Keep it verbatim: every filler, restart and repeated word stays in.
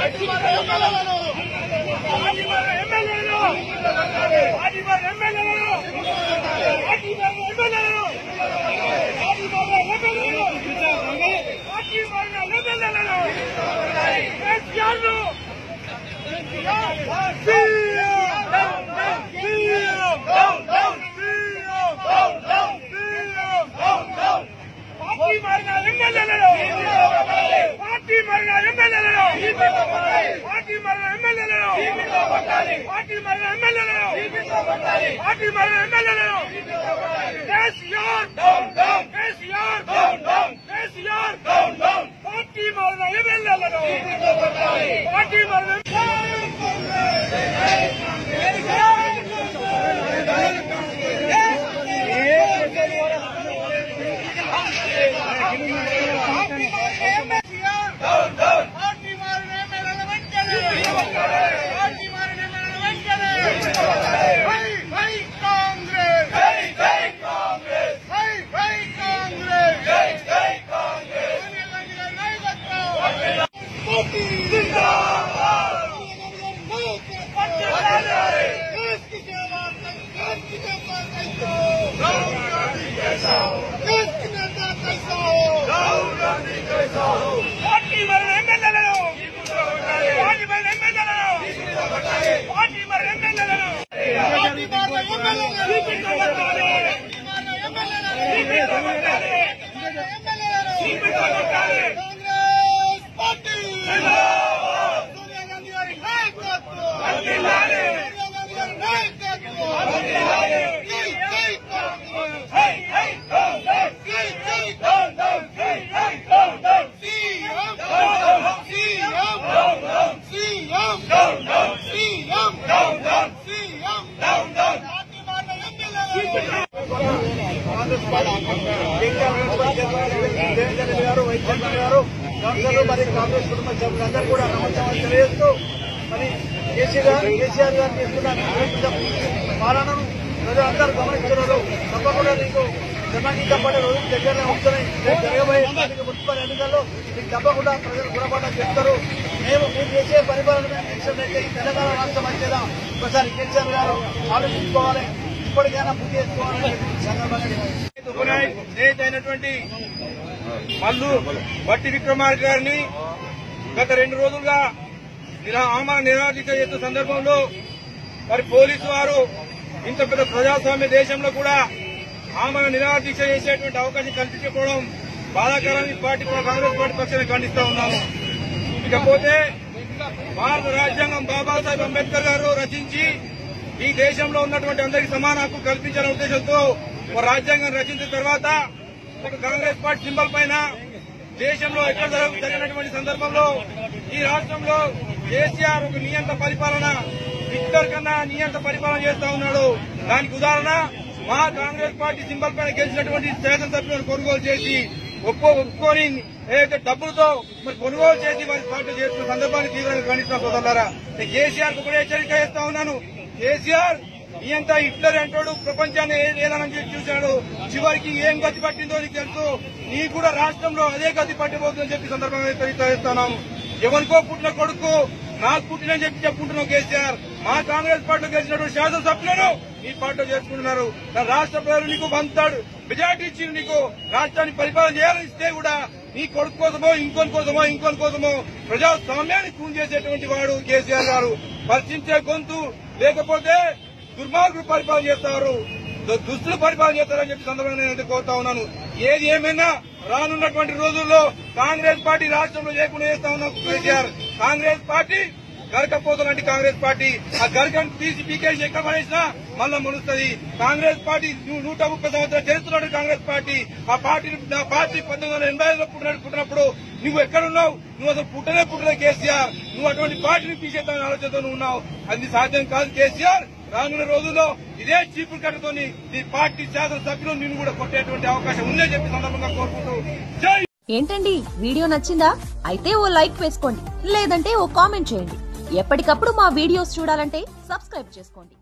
మరి కాంగ్రెస్ కుటుంబ సభ్యులందరూ కూడా నమస్కారం తెలియజేస్తూ మరి కేసీఆర్ కేసీఆర్ గారు చేస్తున్న పాలనను ప్రజలందరూ గమనిస్తున్నారు. తప్పకుండా నీకు జనాంగీకపడే రోజులు దగ్గరనే వస్తున్నాయి. జరగబోయే మున్సిపల్ ఎన్నికల్లో మీకు తప్పకుండా ప్రజలు గుణపాఠం చెప్తారు. మేము మీరు చేసే పరిపాలన అయితే ఈ తెలంగాణ రాష్ట్రం వచ్చేదా ఒకసారి కేసీఆర్ గారు ఆలోచించుకోవాలి, ఇప్పటికైనా పూర్తి చేసుకోవాలని అయినటువంటి మల్లు బట్టి విక్రమార్క గారిని గత రెండు రోజులుగా ఆమరణ నిరాదీక్ష చేస్తున్న సందర్భంలో మరి పోలీసు వారు ఇంత పెద్ద ప్రజాస్వామ్య దేశంలో కూడా ఆమరణ నిరాదీక్ష చేసేటువంటి అవకాశం కల్పించకపోవడం బాధాకరాన్ని పార్టీ కాంగ్రెస్ పార్టీ పక్షాన్ని ఖండిస్తా ఉన్నాము. ఇకపోతే భారత రాజ్యాంగం బాబాసాహెబ్ అంబేద్కర్ గారు రచించి ఈ దేశంలో ఉన్నటువంటి అందరికీ సమాన హక్కు కల్పించాలనే ఉద్దేశంతో ఒక రాజ్యాంగం రచించిన తర్వాత ఒక కాంగ్రెస్ పార్టీ సింబల్ పైన దేశంలో ఎక్కడ జరిగినటువంటి సందర్భంలో ఈ రాష్ట్రంలో కేసీఆర్ ఒక నియంత పరిపాలన హిట్లర్ కన్నా నియంత పరిపాలన చేస్తా ఉన్నాడు. దానికి ఉదాహరణ మా కాంగ్రెస్ పార్టీ సింబల్ పైన గెలిచినటువంటి శాసనసభ్యులను కొనుగోలు చేసి ఒక్కో ఒప్పుకొని ఏదైతే డబ్బులతో మరి కొనుగోలు చేసి వారి పార్టీ చేస్తున్న సందర్భాన్ని తీవ్రంగా ఖండిస్తున్న సోదరులారా, కేసీఆర్ కు కూడా హెచ్చరిక చేస్తా ఉన్నాను. కేసీఆర్ ఈయంతా హిట్లర్ అంటాడు, ప్రపంచాన్ని ఏదైనా చూశాడు, చివరికి ఏం గతి పట్టిందో నీకు తెలుసు, నీకు కూడా రాష్ట్రంలో అదే గతి పట్టిపోతుందని చెప్పి సందర్భంగా తెలియజేస్తున్నాము. ఎవరికో పుట్టిన కొడుకు నాకు పుట్టినని చెప్పి చెప్పుకుంటున్నావు కేసీఆర్. మా కాంగ్రెస్ పార్టీలో గెలిచినటువంటి శాసనసభ్యులను ఈ పార్టీలో చేసుకుంటున్నారు. రాష్ట్ర ప్రజలు నీకు వంతాడు మెజార్టీ ఇచ్చి నీకు రాష్ట్రాన్ని పరిపాలన చేయాలని ఇస్తే కూడా నీ కొడుకు కోసమో ఇంకొని కోసమో ఇంకొని కోసమో ప్రజాస్వామ్యాన్ని కూన్ చేసేటువంటి వాడు కేసీఆర్ గారు. పరిచించే గొంతు లేకపోతే దుర్మార్గులు పరిపాలన చేస్తారు, దుస్తులు పరిపాలన చేస్తారని చెప్పి సందర్భంగా నేను కోరుతా ఉన్నాను. ఏది ఏమైనా రానున్నటువంటి రోజుల్లో కాంగ్రెస్ పార్టీ రాష్ట్రంలో లేకుండా చేస్తా ఉన్నాం. కేసీఆర్ కాంగ్రెస్ పార్టీ గరకపోతున్నట్టు కాంగ్రెస్ పార్టీ ఆ గరకను తీసి పీకేసి ఎక్కడ పడేసినా మళ్ళా మొలుస్తుంది. కాంగ్రెస్ పార్టీ నూట ముప్పై సంవత్సరాలు చేస్తున్నాడు కాంగ్రెస్ పార్టీ. ఆ పార్టీ నా పార్టీ పంతొమ్మిది వందల ఎనభై ఐదులో పుట్టినట్టు పుట్టినప్పుడు నువ్వు ఎక్కడున్నావు? నువ్వు అసలు పుట్టనే పుట్టలే కేసీఆర్. నువ్వు అటువంటి పార్టీని తీసేద్దామని ఆలోచనతో నువ్వు ఉన్నావు. అది సాధ్యం కాదు కేసీఆర్. రానున్న రోజుల్లో ఇదే చీపురు కట్టతో నీ పార్టీ శాసనసభ్యులు నిన్ను కూడా కొట్టేటువంటి అవకాశం ఉందని చెప్పి సందర్భంగా కోరుకుంటూ జై. ఏంటండి వీడియో నచ్చిందా? అయితే ఓ లైక్ వేసుకోండి, లేదంటే ఓ కామెంట్ చేయండి. ఎప్పటికప్పుడు మా వీడియోస్ చూడాలంటే సబ్స్క్రైబ్ చేసుకోండి.